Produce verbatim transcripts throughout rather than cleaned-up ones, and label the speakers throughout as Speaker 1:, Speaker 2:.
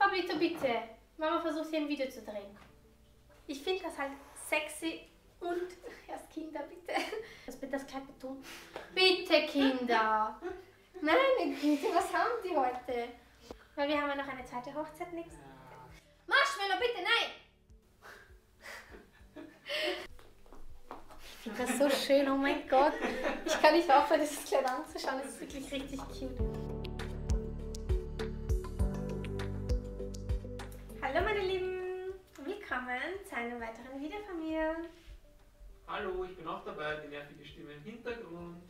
Speaker 1: Oh, bitte, bitte. Mama versucht hier ein Video zu drehen. Ich finde das halt sexy und... Erst Kinder, bitte. Das wird das Kleid betont. Bitte, Kinder. Meine Güte, was haben die heute? Weil wir haben ja noch eine zweite Hochzeit nächstes. Marshmallow, bitte, nein! Ich finde das so schön, oh mein Gott. Ich kann nicht aufhören, dieses Kleid anzuschauen. Es ist wirklich richtig cute. Hallo meine Lieben, willkommen zu einem weiteren Video von mir.
Speaker 2: Hallo, ich bin auch dabei, die nervige Stimme im Hintergrund.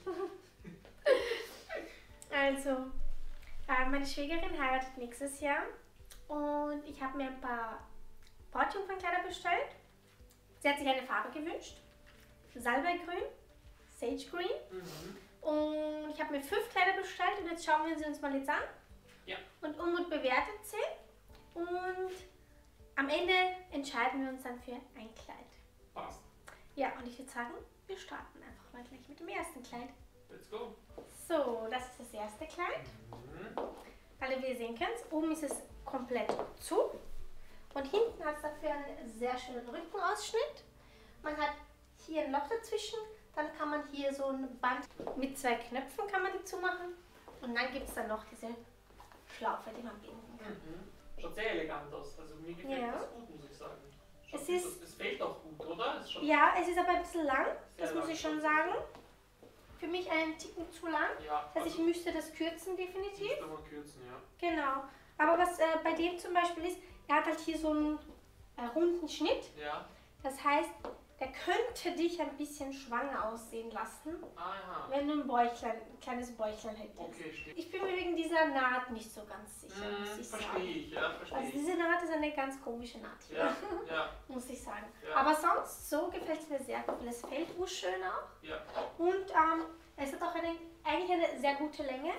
Speaker 1: Also, äh, meine Schwägerin heiratet nächstes Jahr und ich habe mir ein paar Brautjungfernkleider bestellt. Sie hat sich eine Farbe gewünscht, Salbeigrün, Sage Green, mhm. und ich habe mir fünf Kleider bestellt und jetzt schauen wir sie uns mal jetzt an.
Speaker 2: Ja.
Speaker 1: Und Unmut bewertet sie und am Ende entscheiden wir uns dann für ein Kleid.
Speaker 2: Passt.
Speaker 1: Ja, und ich würde sagen, wir starten einfach mal gleich mit dem ersten Kleid.
Speaker 2: Let's go.
Speaker 1: So, das ist das erste Kleid.
Speaker 2: Mhm.
Speaker 1: Alle, wie ihr sehen könnt, oben ist es komplett zu und hinten hat es dafür einen sehr schönen Rückenausschnitt. Man hat hier ein Loch dazwischen, dann kann man hier so ein Band mit zwei Knöpfen kann man die zumachen und dann gibt es dann noch diese Schlaufe, die man binden kann.
Speaker 2: Mhm. Schaut sehr elegant aus, also mir gefällt
Speaker 1: Ja.
Speaker 2: das gut, muss ich sagen. Schaut
Speaker 1: Es
Speaker 2: gut
Speaker 1: ist,
Speaker 2: aus. Es fällt auch gut, oder? Es
Speaker 1: ja, es ist aber ein bisschen lang,
Speaker 2: sehr
Speaker 1: das muss
Speaker 2: lang,
Speaker 1: ich schon
Speaker 2: schon.
Speaker 1: sagen. Für mich einen Ticken zu lang.
Speaker 2: Ja,
Speaker 1: Das heißt, ich
Speaker 2: also
Speaker 1: müsste das kürzen definitiv.
Speaker 2: müsste man kürzen, ja.
Speaker 1: Genau. Aber was äh, bei dem zum Beispiel ist, er hat halt hier so einen äh, runden Schnitt.
Speaker 2: Ja.
Speaker 1: Das heißt, der könnte dich ein bisschen schwanger aussehen lassen,
Speaker 2: Aha.
Speaker 1: wenn du ein, Bäuchlein, ein kleines Bäuchlein hättest.
Speaker 2: Okay, stimmt.
Speaker 1: Ich bin mir wegen dieser Naht nicht so ganz sicher,
Speaker 2: Mhm,
Speaker 1: muss ich
Speaker 2: verstehe
Speaker 1: sagen.
Speaker 2: ich, ja, verstehe
Speaker 1: Also
Speaker 2: ich.
Speaker 1: diese Naht ist eine ganz komische Naht hier,
Speaker 2: Ja, ja,
Speaker 1: muss ich sagen.
Speaker 2: Ja.
Speaker 1: Aber sonst, so gefällt es mir sehr gut, weil es fällt urschön auch.
Speaker 2: ja.
Speaker 1: Und ähm, es hat auch eine, eigentlich eine sehr gute Länge.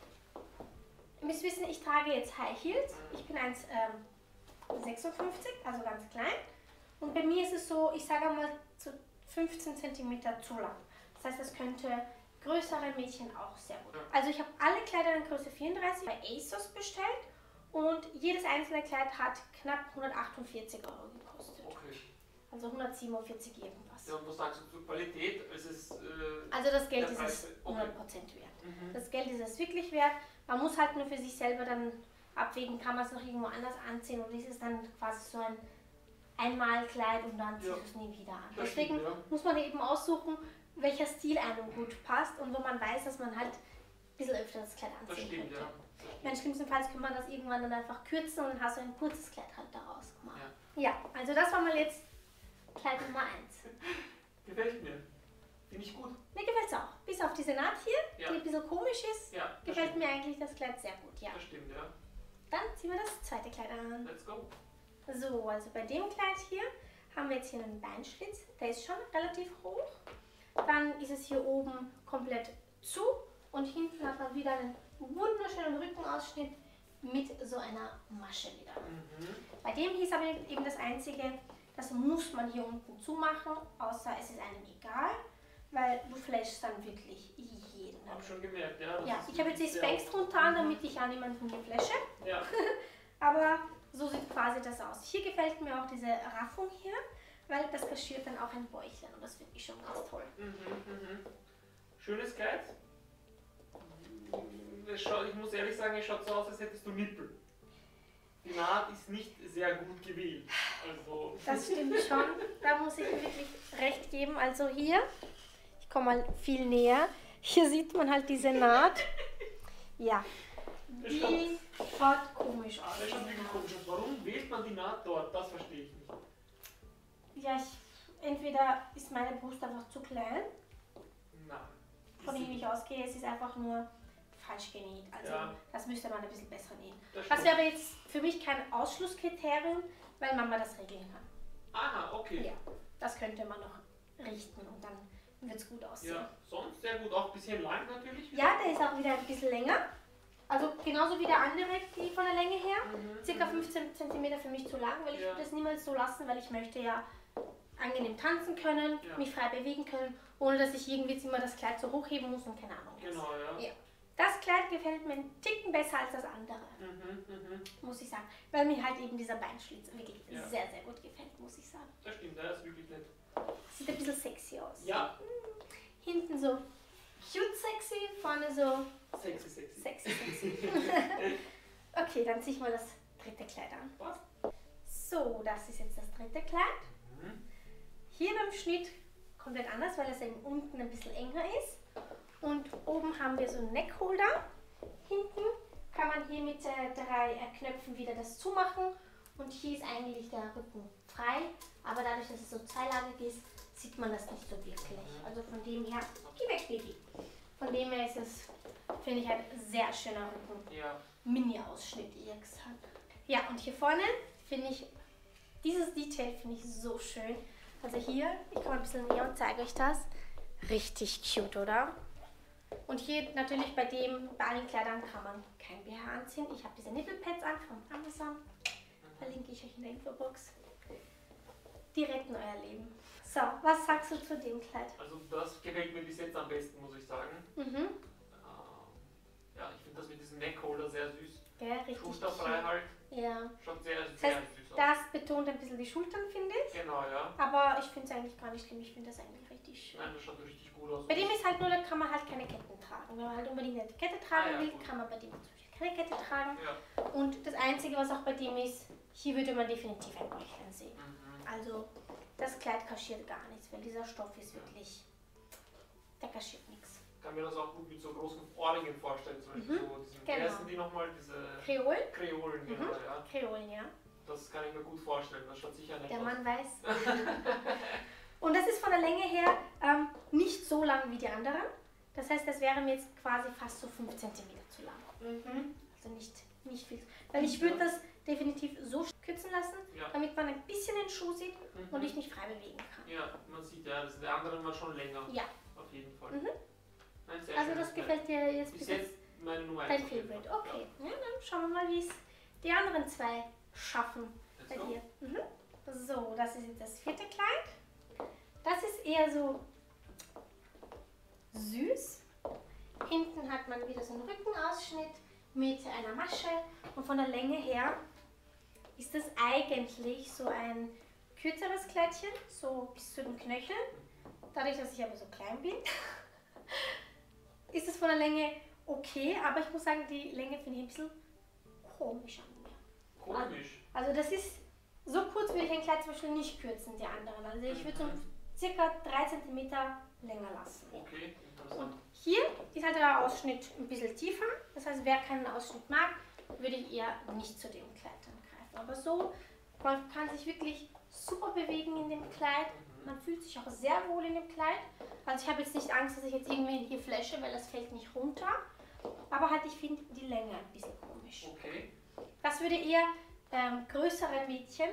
Speaker 1: Ihr müsst wissen, ich trage jetzt High Heels. Ich bin eins Komma sechsundfünfzig, also ganz klein. Und bei mir ist es so, ich sage mal, zu fünfzehn Zentimeter zu lang. Das heißt, das könnte größere Mädchen auch sehr gut. Also ich habe alle Kleider in Größe vierunddreißig bei ASOS bestellt und jedes einzelne Kleid hat knapp hundertachtundvierzig Euro gekostet.
Speaker 2: Okay.
Speaker 1: Also hundertsiebenundvierzig irgendwas.
Speaker 2: Ja, und was sagst du zur Qualität? Es ist, äh,
Speaker 1: Also das Geld
Speaker 2: der
Speaker 1: ist
Speaker 2: Preis-
Speaker 1: es
Speaker 2: okay.
Speaker 1: hundert Prozent wert.
Speaker 2: Mhm.
Speaker 1: Das Geld ist es wirklich wert. Man muss halt nur für sich selber dann abwägen, kann man es noch irgendwo anders anziehen oder ist es dann quasi so ein Einmalkleid und dann zieht
Speaker 2: Ja.
Speaker 1: es nie wieder an.
Speaker 2: Das
Speaker 1: Deswegen
Speaker 2: stimmt, ja.
Speaker 1: muss man eben aussuchen, welcher Stil einem gut passt und wo man weiß, dass man halt ein bisschen öfter das Kleid
Speaker 2: Das
Speaker 1: anziehen
Speaker 2: stimmt,
Speaker 1: könnte.
Speaker 2: ja.
Speaker 1: Ich meine, schlimmstenfalls kann man das irgendwann dann einfach kürzen und dann hast du ein kurzes Kleid halt daraus gemacht.
Speaker 2: Ja.
Speaker 1: Ja, also das war mal jetzt Kleid Nummer eins.
Speaker 2: Gefällt mir. Finde ich gut.
Speaker 1: Mir gefällt es auch. Bis auf diese Naht hier,
Speaker 2: Ja.
Speaker 1: die ein bisschen komisch ist,
Speaker 2: Ja, das
Speaker 1: gefällt
Speaker 2: stimmt.
Speaker 1: mir eigentlich das Kleid sehr gut. Ja.
Speaker 2: Das stimmt, ja.
Speaker 1: Dann ziehen wir das zweite Kleid an.
Speaker 2: Let's go.
Speaker 1: So, also bei dem Kleid hier haben wir jetzt hier einen Beinschlitz. Der ist schon relativ hoch. Dann ist es hier oben komplett zu und hinten hat man wieder einen wunderschönen Rückenausschnitt mit so einer Masche wieder.
Speaker 2: Mhm.
Speaker 1: Bei dem hieß aber eben das Einzige, das muss man hier unten zumachen, außer es ist einem egal, weil du flashst dann wirklich jeden.
Speaker 2: Ich habe schon gemerkt, ja. das
Speaker 1: Ja,
Speaker 2: ist
Speaker 1: ich habe jetzt die
Speaker 2: sehr
Speaker 1: Spanx
Speaker 2: oft.
Speaker 1: drunter an, damit ich ja niemanden hier flashe.
Speaker 2: Ja.
Speaker 1: Aber so sieht quasi das aus. Hier gefällt mir auch diese Raffung hier, weil das kaschiert dann auch ein Bäuchlein und das finde ich schon ganz toll.
Speaker 2: Mhm, mhm. Schönes Kleid. Es schaut, ich muss ehrlich sagen, es schaut so aus, als hättest du Nippel. Die Naht ist nicht sehr gut gewählt. Also.
Speaker 1: Das stimmt schon, da muss ich wirklich recht geben. Also hier, ich komme mal viel näher, hier sieht man halt diese Naht. Ja, die schaut komisch aus.
Speaker 2: Das schaut wirklich komisch aus. Warum wählt man die Naht dort? Das verstehe ich nicht.
Speaker 1: Ja, ich, entweder ist meine Brust einfach zu klein,
Speaker 2: Nein.
Speaker 1: von dem ich ausgehe, es ist einfach nur falsch genäht. Also
Speaker 2: Ja.
Speaker 1: das müsste man ein bisschen besser nähen.
Speaker 2: Das
Speaker 1: Das
Speaker 2: stimmt.
Speaker 1: wäre aber jetzt für mich kein Ausschlusskriterium, weil Mama das regeln kann.
Speaker 2: Aha, okay.
Speaker 1: Ja, das könnte man noch richten und dann wird es gut aussehen.
Speaker 2: Ja, sonst sehr gut. Auch ein bisschen lang natürlich.
Speaker 1: Ja, der ist auch wieder ein bisschen länger. Also genauso wie der andere, die von der Länge her.
Speaker 2: Mhm,
Speaker 1: Circa
Speaker 2: mhm.
Speaker 1: fünfzehn Zentimeter für mich zu lang, weil ich
Speaker 2: Ja.
Speaker 1: würde das niemals so lassen, weil ich möchte ja angenehm tanzen können,
Speaker 2: Ja.
Speaker 1: mich frei bewegen können, ohne dass ich irgendwie jetzt immer das Kleid so hochheben muss und keine Ahnung was.
Speaker 2: Genau, ja.
Speaker 1: Ja. Das Kleid gefällt mir einen Ticken besser als das andere,
Speaker 2: Mhm, mhm.
Speaker 1: muss ich sagen. Weil mir halt eben dieser Beinschlitz wirklich
Speaker 2: Ja.
Speaker 1: sehr, sehr gut gefällt, muss ich sagen.
Speaker 2: Das stimmt, ja, das ist wirklich nett.
Speaker 1: Sieht ein bisschen sexy aus.
Speaker 2: Ja,
Speaker 1: Hinten so cute sexy, vorne so
Speaker 2: sexy, sexy.
Speaker 1: sexy sexy. Okay, dann ziehe ich mal das dritte Kleid an.
Speaker 2: Was?
Speaker 1: So, das ist jetzt das dritte Kleid.
Speaker 2: Mhm.
Speaker 1: Hier beim Schnitt komplett anders, weil es eben unten ein bisschen enger ist. Und oben haben wir so einen Neckholder. Hinten kann man hier mit äh, drei äh, Knöpfen wieder das zumachen. Und hier ist eigentlich der Rücken frei. Aber dadurch, dass es so zweilagig ist, sieht man das nicht so wirklich. Also von dem her, geh weg, Baby. Von dem her ist es, finde ich, ein sehr schöner Rücken.
Speaker 2: Ja.
Speaker 1: Mini-Ausschnitt, eher gesagt. Ja, und hier vorne finde ich, dieses Detail finde ich so schön. Also hier, ich komme ein bisschen näher und zeige euch das. Richtig cute, oder? Und hier natürlich bei dem, bei allen Kleidern kann man kein B H anziehen. Ich habe diese Nippelpads an von Amazon. Verlinke ich euch in der Infobox. Die retten euer Leben. So, was sagst du zu dem Kleid?
Speaker 2: Also das gefällt mir bis jetzt am besten, muss ich sagen.
Speaker 1: Mhm.
Speaker 2: Ähm, ja, ich finde das mit diesem Neckholder sehr süß.
Speaker 1: Ja, richtig
Speaker 2: Schulterfrei
Speaker 1: cute.
Speaker 2: halt.
Speaker 1: Ja.
Speaker 2: Schaut sehr,
Speaker 1: Das
Speaker 2: sehr
Speaker 1: heißt,
Speaker 2: süß aus.
Speaker 1: das betont ein bisschen die Schultern, finde ich.
Speaker 2: Genau, ja.
Speaker 1: Aber ich finde es eigentlich gar nicht schlimm. Ich finde das eigentlich richtig schön.
Speaker 2: Nein, das schaut richtig gut aus.
Speaker 1: Bei dem ist halt nur, da kann man halt keine Ketten tragen. Wenn man halt unbedingt eine Kette tragen
Speaker 2: Ah, ja,
Speaker 1: will,
Speaker 2: gut.
Speaker 1: kann man bei dem zum Beispiel keine Kette tragen.
Speaker 2: Ja.
Speaker 1: Und das Einzige, was auch bei dem ist, hier würde man definitiv ein Bäuchlein sehen.
Speaker 2: Mhm.
Speaker 1: Also das Kleid kaschiert gar nichts, weil dieser Stoff ist wirklich, der kaschiert nichts.
Speaker 2: Ich kann mir das auch gut mit so großen Ohrringen vorstellen. Zum Beispiel
Speaker 1: Mhm.
Speaker 2: so diesen,
Speaker 1: Genau.
Speaker 2: wie heißen die nochmal? Diese
Speaker 1: Kreol?
Speaker 2: Kreolen, genau,
Speaker 1: Mhm.
Speaker 2: ja.
Speaker 1: Kreolen, ja.
Speaker 2: Das kann ich mir gut vorstellen. Das schaut sicher nett
Speaker 1: Der
Speaker 2: aus.
Speaker 1: Mann weiß. Und das ist von der Länge her ähm, nicht so lang wie die anderen. Das heißt, das wäre mir jetzt quasi fast so fünf Zentimeter zu lang.
Speaker 2: Mhm.
Speaker 1: Also nicht, nicht viel. Weil ich würde das definitiv so kürzen lassen,
Speaker 2: Ja.
Speaker 1: damit man ein bisschen den Schuh sieht
Speaker 2: Mhm.
Speaker 1: und ich mich frei bewegen kann.
Speaker 2: Ja, man sieht ja, das, der andere war schon länger.
Speaker 1: Ja,
Speaker 2: Auf jeden Fall.
Speaker 1: Mhm.
Speaker 2: Nein, sehr
Speaker 1: also
Speaker 2: schönes
Speaker 1: das
Speaker 2: Kleid.
Speaker 1: gefällt dir jetzt
Speaker 2: Bis
Speaker 1: bis
Speaker 2: jetzt meine Nummer
Speaker 1: dein
Speaker 2: eins. auf jeden
Speaker 1: Favorite.
Speaker 2: Fall.
Speaker 1: Okay, ja, dann schauen wir mal, wie es die anderen zwei schaffen
Speaker 2: Ja.
Speaker 1: bei
Speaker 2: Let's go.
Speaker 1: dir. Mhm. So, das ist jetzt das vierte Kleid. Das ist eher so süß. Hinten hat man wieder so einen Rückenausschnitt mit einer Masche und von der Länge her ist das eigentlich so ein kürzeres Kleidchen, so bis zu den Knöcheln. Dadurch, dass ich aber so klein bin, ist es von der Länge okay, aber ich muss sagen, die Länge finde ich ein bisschen komisch an mir.
Speaker 2: Komisch.
Speaker 1: Also das ist, so kurz würde ich ein Kleid zum Beispiel nicht kürzen, die anderen. Also ich würde so
Speaker 2: Mhm.
Speaker 1: circa drei Zentimeter länger lassen.
Speaker 2: Okay,
Speaker 1: Und
Speaker 2: interessant.
Speaker 1: hier ist halt der Ausschnitt ein bisschen tiefer. Das heißt, wer keinen Ausschnitt mag, würde ich eher nicht zu dem Kleid dann greifen. Aber so, man kann sich wirklich super bewegen in dem Kleid. Man fühlt sich auch sehr wohl in dem Kleid. Also ich habe jetzt nicht Angst, dass ich jetzt irgendwie hier flashe, weil das fällt nicht runter. Aber halt, ich finde die Länge ein bisschen komisch.
Speaker 2: Okay.
Speaker 1: Das würde eher ähm, größeren Mädchen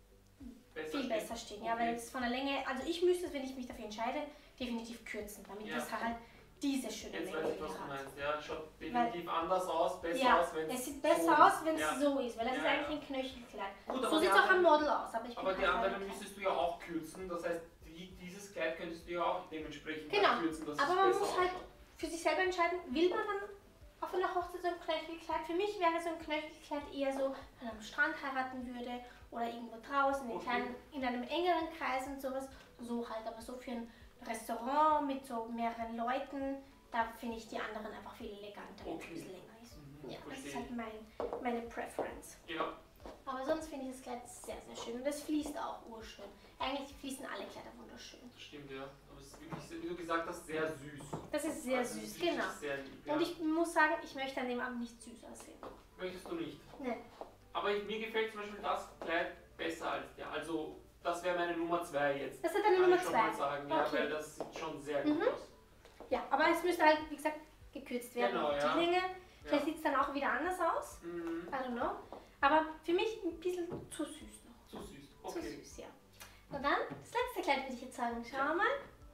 Speaker 2: Besser
Speaker 1: viel
Speaker 2: steht.
Speaker 1: besser stehen. Ja,
Speaker 2: Okay.
Speaker 1: weil es von der Länge, also ich müsste es, wenn ich mich dafür entscheide, definitiv kürzen, damit
Speaker 2: Ja.
Speaker 1: das halt diese schöne
Speaker 2: Jetzt
Speaker 1: Länge
Speaker 2: weiß ich, was
Speaker 1: hier
Speaker 2: du
Speaker 1: hat.
Speaker 2: meinst. Ja, schaut definitiv anders aus, besser
Speaker 1: Ja,
Speaker 2: aus, wenn
Speaker 1: es sieht besser
Speaker 2: so
Speaker 1: aus,
Speaker 2: ist.
Speaker 1: wenn es
Speaker 2: Ja.
Speaker 1: so ist, weil das
Speaker 2: Ja,
Speaker 1: ist
Speaker 2: ja.
Speaker 1: eigentlich ein Knöchelkleid.
Speaker 2: Gut,
Speaker 1: So
Speaker 2: aber
Speaker 1: sieht
Speaker 2: die
Speaker 1: es auch am
Speaker 2: anderen-
Speaker 1: Model aus, aber ich bin
Speaker 2: Aber die
Speaker 1: halt
Speaker 2: anderen
Speaker 1: klein.
Speaker 2: müsstest du ja auch kürzen. Das heißt, die, dieses Kleid könntest du ja auch dementsprechend
Speaker 1: Genau.
Speaker 2: kürzen, dass
Speaker 1: Aber
Speaker 2: es
Speaker 1: man
Speaker 2: besser
Speaker 1: muss halt
Speaker 2: ausschaut.
Speaker 1: für sich selber entscheiden, will man dann auf einer Hochzeit so ein Knöchelkleid? Für mich wäre so ein Knöchelkleid eher so, wenn man am Strand heiraten würde oder irgendwo draußen in,
Speaker 2: Okay.
Speaker 1: kleinen, in einem engeren Kreis und sowas. So halt, aber so für ein Restaurant mit so mehreren Leuten, da finde ich die anderen einfach viel eleganter, wenn es ein
Speaker 2: Okay.
Speaker 1: bisschen länger ist.
Speaker 2: Mhm,
Speaker 1: Ja, das ist
Speaker 2: verstehe.
Speaker 1: halt mein, meine Preference.
Speaker 2: Ja,
Speaker 1: Aber sonst finde ich das Kleid sehr, sehr schön. Und das fließt auch urschön. Eigentlich fließen alle Kleider wunderschön.
Speaker 2: das stimmt, ja. Aber es ist wirklich, wie du gesagt hast, sehr süß.
Speaker 1: Das ist sehr
Speaker 2: Also es
Speaker 1: süß,
Speaker 2: ist wirklich
Speaker 1: genau.
Speaker 2: Sehr lieb, ja.
Speaker 1: Und ich muss sagen, ich möchte an dem Abend nicht süß aussehen.
Speaker 2: Möchtest du nicht.
Speaker 1: Nein.
Speaker 2: Aber ich, mir gefällt zum Beispiel das Kleid besser als der. Also, das wäre meine Nummer zwei jetzt.
Speaker 1: Das ist deine
Speaker 2: Kann
Speaker 1: Nummer
Speaker 2: ich schon
Speaker 1: zwei.
Speaker 2: mal sagen, ja,
Speaker 1: Okay.
Speaker 2: weil das sieht schon sehr gut
Speaker 1: Mhm.
Speaker 2: aus.
Speaker 1: Ja, aber es müsste halt, wie gesagt, gekürzt werden.
Speaker 2: Genau,
Speaker 1: die
Speaker 2: ja.
Speaker 1: Länge. Vielleicht
Speaker 2: Ja.
Speaker 1: sieht es dann auch wieder anders aus.
Speaker 2: Mhm.
Speaker 1: I don't know. Aber für mich ein bisschen zu süß noch.
Speaker 2: Zu süß.
Speaker 1: Zu
Speaker 2: Okay.
Speaker 1: süß, ja. Und dann das letzte Kleid würde ich jetzt sagen. Schauen wir mal,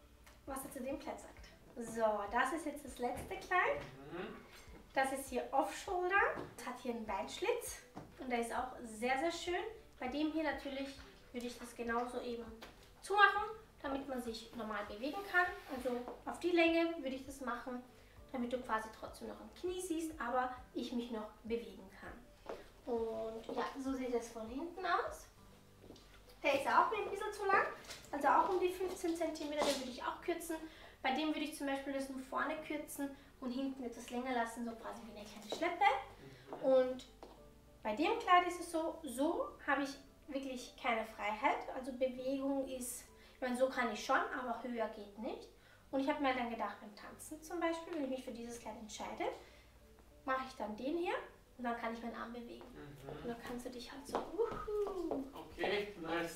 Speaker 1: was er zu dem Kleid sagt. So, das ist jetzt das letzte Kleid.
Speaker 2: Mhm.
Speaker 1: Das ist hier Off-Shoulder. Es hat hier einen Beinschlitz und der ist auch sehr, sehr schön. Bei dem hier natürlich würde ich das genauso eben zumachen, damit man sich normal bewegen kann. Also auf die Länge würde ich das machen, damit du quasi trotzdem noch im Knie siehst, aber ich mich noch bewegen kann. Und ja, so sieht es von hinten aus. Der ist auch mir ein bisschen zu lang, also auch um die fünfzehn Zentimeter, den würde ich auch kürzen. Bei dem würde ich zum Beispiel das nur vorne kürzen und hinten etwas länger lassen, so quasi wie eine kleine Schleppe. Und bei dem Kleid ist es so, so habe ich wirklich keine Freiheit, also Bewegung ist, ich meine, so kann ich schon, aber höher geht nicht. Und ich habe mir dann gedacht, beim Tanzen zum Beispiel, wenn ich mich für dieses Kleid entscheide, mache ich dann den hier und dann kann ich meinen Arm bewegen. Mhm. Und dann kannst du dich halt so, uhu.
Speaker 2: Okay, nice.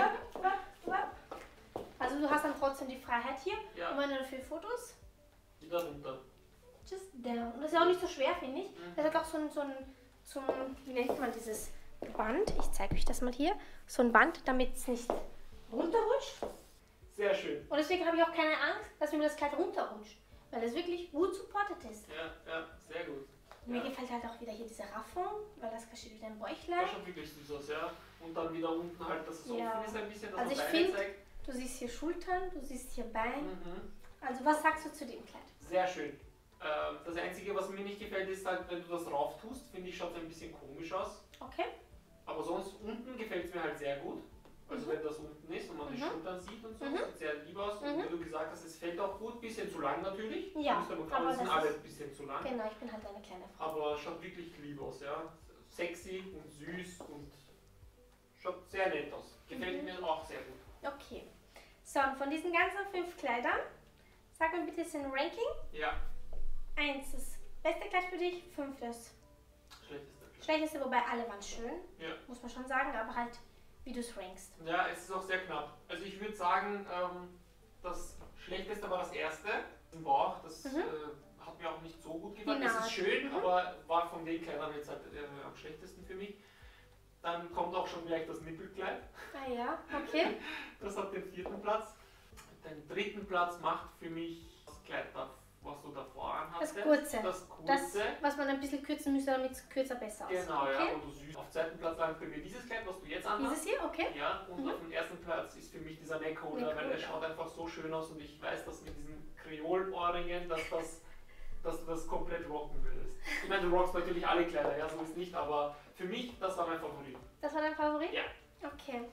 Speaker 1: Also du hast dann trotzdem die Freiheit hier.
Speaker 2: Ja.
Speaker 1: Und meine für Fotos?
Speaker 2: Wieder runter.
Speaker 1: Just down. Und das ist auch nicht so schwer, finde ich. Mhm. Das hat auch so ein, so ein, so ein, wie nennt man dieses Band? Ich zeige euch das mal hier. So ein Band, damit es nicht runterrutscht.
Speaker 2: Sehr schön.
Speaker 1: Und deswegen habe ich auch keine Angst, dass mir das Kleid runterrutscht. Weil das wirklich gut supported ist.
Speaker 2: Ja, ja, sehr gut.
Speaker 1: Mir
Speaker 2: ja.
Speaker 1: gefällt halt auch wieder hier diese Raffung, weil das steht wieder im Bäuchlein.
Speaker 2: Das schaut wirklich süß aus, ja. Und dann wieder unten halt, dass es
Speaker 1: ja.
Speaker 2: offen ist ein bisschen, dass
Speaker 1: also
Speaker 2: man
Speaker 1: ich
Speaker 2: Beine
Speaker 1: find,
Speaker 2: zeigt.
Speaker 1: Du siehst hier Schultern, du siehst hier Bein.
Speaker 2: Mhm.
Speaker 1: Also was sagst du zu dem Kleid?
Speaker 2: Sehr schön. Ähm, das Einzige, was mir nicht gefällt, ist halt, wenn du das rauf tust, finde ich, schaut es ein bisschen komisch aus.
Speaker 1: Okay.
Speaker 2: Aber sonst unten gefällt es mir halt sehr gut. Also
Speaker 1: mhm.
Speaker 2: wenn das unten ist und man
Speaker 1: mhm.
Speaker 2: die Schultern sieht und so,
Speaker 1: mhm.
Speaker 2: sieht sehr lieb aus.
Speaker 1: Mhm.
Speaker 2: Und wie du gesagt hast, es fällt auch gut, bisschen zu lang natürlich.
Speaker 1: Ja,
Speaker 2: aber,
Speaker 1: aber
Speaker 2: das sind
Speaker 1: das
Speaker 2: alle
Speaker 1: ist,
Speaker 2: ein bisschen zu lang.
Speaker 1: Genau, ich bin halt eine kleine Frau.
Speaker 2: Aber schaut wirklich lieb aus, ja. Sexy und süß und schaut sehr nett aus. Gefällt mhm. mir auch sehr gut.
Speaker 1: Okay. So, und von diesen ganzen fünf Kleidern, sag mir bitte ein Ranking.
Speaker 2: Ja.
Speaker 1: Eins das beste Kleid für dich, fünf das
Speaker 2: schlechteste Kleid.
Speaker 1: Schlechteste, wobei alle waren schön,
Speaker 2: ja.
Speaker 1: muss man schon sagen, aber halt wie du es rankst.
Speaker 2: Ja, es ist auch sehr knapp. Also ich würde sagen, ähm, das schlechteste war das erste, im Bauch. Das mhm. äh, hat mir auch nicht so gut gefallen.
Speaker 1: Genau.
Speaker 2: Es ist schön,
Speaker 1: mhm.
Speaker 2: aber war von den Kleidern jetzt halt äh, am schlechtesten für mich. Dann kommt auch schon gleich das Nippelkleid.
Speaker 1: Ah ja, okay.
Speaker 2: Das hat den vierten Platz. Den dritten Platz macht für mich das Kleid, was du davor anhattest.
Speaker 1: Das kurze.
Speaker 2: Das kurze.
Speaker 1: Das, was man ein bisschen kürzen müsste, damit es kürzer besser aussieht.
Speaker 2: Genau,
Speaker 1: okay.
Speaker 2: ja. Und du süß. Auf zweiten Platz landet bei mir dieses Kleid, was du jetzt anhast.
Speaker 1: Dieses hier, okay.
Speaker 2: Ja, und
Speaker 1: mhm.
Speaker 2: auf dem ersten Platz ist für mich dieser Neckholder, weil der schaut einfach so schön aus und ich weiß, dass mit diesen Kreol-Ohrringen, dass, das, dass du das komplett rocken würdest. Ich meine, du rockst natürlich alle Kleider, ja, so ist nicht, aber für mich, das war mein Favorit.
Speaker 1: Das war dein Favorit?
Speaker 2: Ja.
Speaker 1: Okay.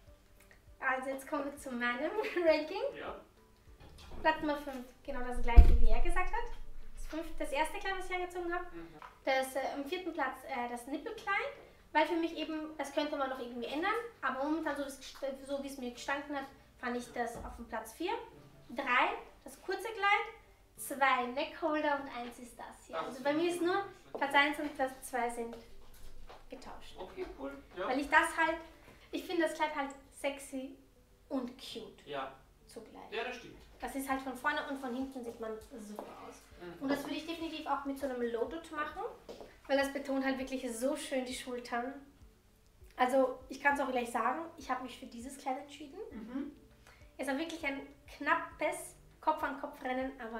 Speaker 1: Also jetzt kommen wir zu meinem Ranking.
Speaker 2: Ja.
Speaker 1: Platz Nummer fünf, genau das gleiche, wie er gesagt hat. Das, fünf, das erste Kleid, was ich angezogen habe.
Speaker 2: Mhm.
Speaker 1: Das, äh, Im vierten Platz äh, das Nippelkleid, weil für mich eben, das könnte man noch irgendwie ändern, aber momentan, so, so wie es mir gestanden hat, fand ich das auf dem Platz vier. drei, das kurze Kleid, zwei Neckholder und eins ist das hier. Also bei mir ist nur Platz eins und Platz zwei sind getauscht.
Speaker 2: Okay, cool. Ja.
Speaker 1: Weil ich das halt, ich finde das Kleid halt sexy und cute
Speaker 2: ja.
Speaker 1: zugleich.
Speaker 2: Ja, das stimmt.
Speaker 1: Das ist halt von vorne und von hinten sieht man super aus.
Speaker 2: Mhm.
Speaker 1: Und das würde ich definitiv auch mit so einem Loaded machen, weil das betont halt wirklich so schön die Schultern. Also ich kann es auch gleich sagen, ich habe mich für dieses Kleid entschieden.
Speaker 2: Mhm.
Speaker 1: Es war wirklich ein knappes Kopf-an-Kopf-Rennen, aber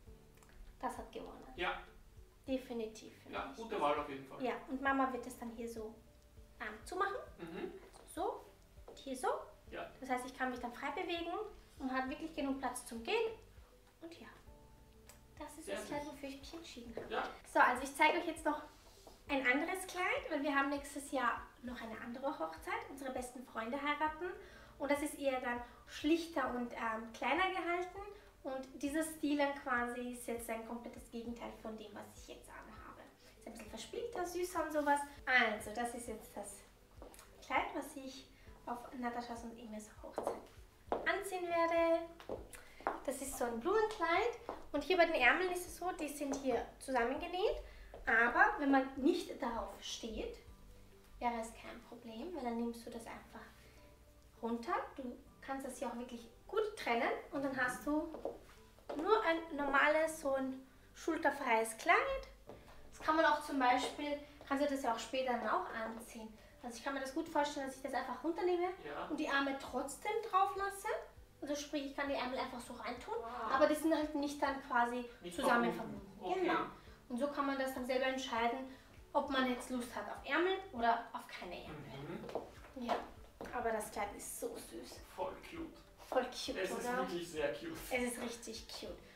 Speaker 1: das hat gewonnen.
Speaker 2: Ja.
Speaker 1: Definitiv.
Speaker 2: Ja,
Speaker 1: ich.
Speaker 2: gute Wahl auf jeden Fall.
Speaker 1: Ja, und Mama wird es dann hier so ähm, zumachen.
Speaker 2: Mhm.
Speaker 1: So und hier so.
Speaker 2: Ja.
Speaker 1: Das heißt, ich kann mich dann frei bewegen und hat wirklich genug Platz zum Gehen. Und ja, das ist
Speaker 2: Sehr
Speaker 1: das Kleid,
Speaker 2: süß.
Speaker 1: wofür ich mich entschieden habe.
Speaker 2: Ja.
Speaker 1: So, also ich zeige euch jetzt noch ein anderes Kleid, weil wir haben nächstes Jahr noch eine andere Hochzeit. Unsere besten Freunde heiraten. Und das ist eher dann schlichter und ähm, kleiner gehalten. Und dieses Stil dann quasi ist jetzt ein komplettes Gegenteil von dem, was ich jetzt anhabe. Ist ein bisschen verspielter, süßer und sowas. Also, das ist jetzt das Kleid, was ich auf Nataschas und Emes Hochzeit anziehen werde. Das ist so ein Blumenkleid. Und hier bei den Ärmeln ist es so, die sind hier zusammengenäht. Aber wenn man nicht darauf steht, wäre es kein Problem, weil dann nimmst du das einfach runter. Du kannst das hier auch wirklich gut trennen und dann hast du nur ein normales, so ein schulterfreies Kleid. Das kann man auch zum Beispiel, kannst du das ja auch später dann auch anziehen. Also ich kann mir das gut vorstellen, dass ich das einfach runternehme
Speaker 2: Ja.
Speaker 1: und die Arme trotzdem drauf lasse. Also sprich, ich kann die Ärmel einfach so reintun,
Speaker 2: Ah.
Speaker 1: aber die sind halt nicht dann quasi
Speaker 2: Nicht
Speaker 1: zusammen
Speaker 2: verbunden.
Speaker 1: verbunden.
Speaker 2: Okay.
Speaker 1: Genau. Und so kann man das dann selber entscheiden, ob man jetzt Lust hat auf Ärmel oder auf keine Ärmel.
Speaker 2: Mhm.
Speaker 1: Ja, aber das Kleid ist so süß.
Speaker 2: Voll cute.
Speaker 1: Voll cute,
Speaker 2: Es ist
Speaker 1: oder?
Speaker 2: wirklich sehr cute.
Speaker 1: Es ist richtig cute.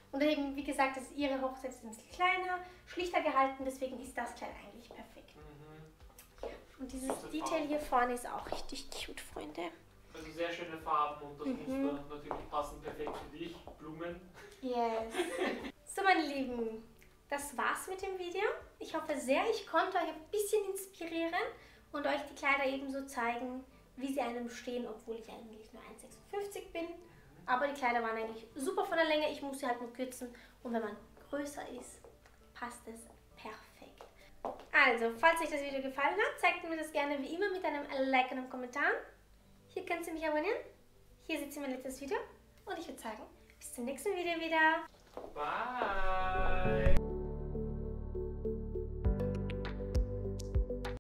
Speaker 1: Und eben, wie gesagt, das ist ihre Hochzeit ist ein bisschen kleiner, schlichter gehalten, deswegen ist das Kleid eigentlich perfekt. Mhm. Und dieses Detail hier vorne ist auch richtig cute, Freunde.
Speaker 2: Also sehr schöne Farben und das mhm. Muster natürlich passend perfekt für dich. Blumen.
Speaker 1: Yes. So, meine Lieben, das war's mit dem Video. Ich hoffe sehr, ich konnte euch ein bisschen inspirieren und euch die Kleider ebenso zeigen, wie sie einem stehen, obwohl ich eigentlich nur eins Komma sechsundfünfzig bin. Aber die Kleider waren eigentlich super von der Länge, ich muss sie halt nur kürzen und wenn man größer ist, passt es perfekt. Also, falls euch das Video gefallen hat, zeigt mir das gerne wie immer mit einem Like und einem Kommentar. Hier könnt ihr mich abonnieren. Hier seht ihr mein letztes Video und ich würde sagen, bis zum nächsten Video wieder.
Speaker 2: Bye!